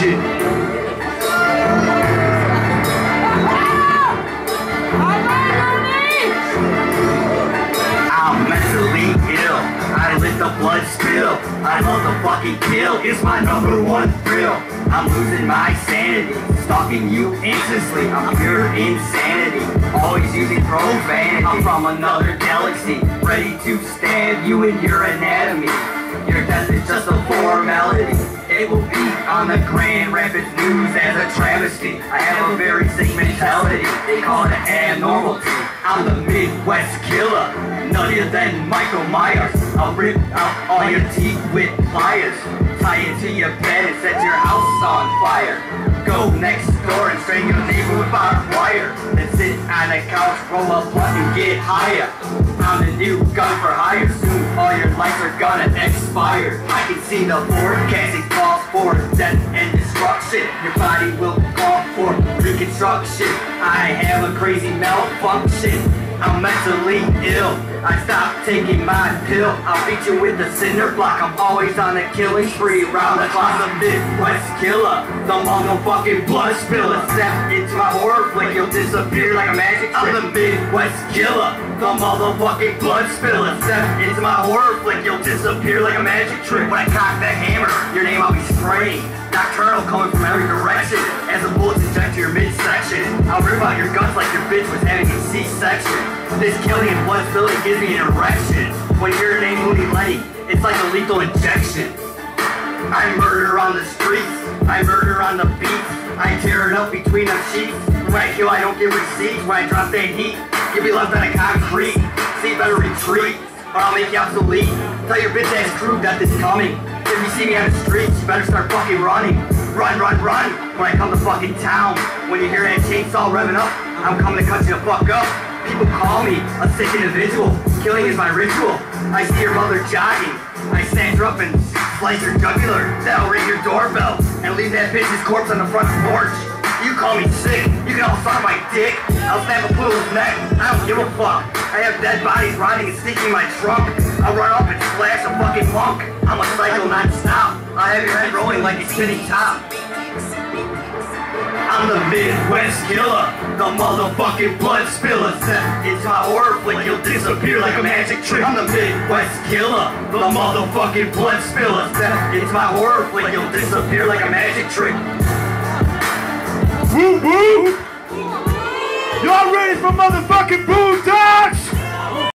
shit. I'm mentally ill, I let the blood spill. I love the fucking kill, it's my #1 thrill. I'm losing my sanity, stalking you endlessly. I'm pure insanity, always using profanity. I'm from another galaxy, ready to stab you in your anatomy. Your death is just a formality. It will be on the Grand Rapids News as a travesty. I have a very sick mentality, they call it abnormality. I'm the Midwest killer, nuttier than Michael Myers. I'll rip out all your teeth with pliers, tie it to your bed and set your house on fire. Go next door and strangle a neighbor with barbed wire. Then sit on the couch, roll a blunt and get higher. I'm the new gun for hire, soon all your lights are gonna expire. I can see the forecasting calls for death and destruction. Your body will call for reconstruction. I have a crazy malfunction, I'm mentally ill. I stopped taking my pill. I'll beat you with the cinder block. I'm always on a killing spree. Round the clock, the Midwest killer, the motherfucking blood spiller. Step into my horror flick, you'll disappear like a magic trick. I'm the Midwest killer, the motherfucking blood spiller. Step into my horror flick, you'll disappear like a magic trick. When I cock that hammer, your name I'll be spraying. Nocturnal coming from every direction as the bullets inject your midsection. I'll rip out your guts like your bitch was having a C-section. This killing and blood spilling gives me an erection. When your name Moody Lenny, it's like a lethal injection. I murder on the streets, I murder on the beats. I tear it up between the sheets. When I kill, I don't give receipts. When I drop that heat, you'll be left on a concrete. So you better retreat, or I'll make you obsolete. Tell your bitch ass crew death is coming. If you see me on the streets, you better start fucking running. Run, run, run, when I come to fucking town. When you hear that chainsaw revving up, I'm coming to cut you the fuck up. People call me a sick individual. Killing is my ritual. I see your mother jogging, I snatch her up and slice her jugular. Then I'll ring your doorbell and leave that bitch's corpse on the front porch. You call me sick, you can all suck my dick. I'll snap a poodle's neck, I don't give a fuck. I have dead bodies rotting and sneaking in my trunk. I'll run up and slash a fucking monk. I'm a psycho non-stop. I'll have your head rolling like a spinning top. I'm the Midwest killer, the motherfucking blood spiller. Step into my horror flick, you'll disappear like a magic trick. I'm the Midwest killer, the motherfucking blood spiller. Step into my horror flick, you'll disappear like a magic trick. Woo woo! Y'all ready for motherfucking Boondocks?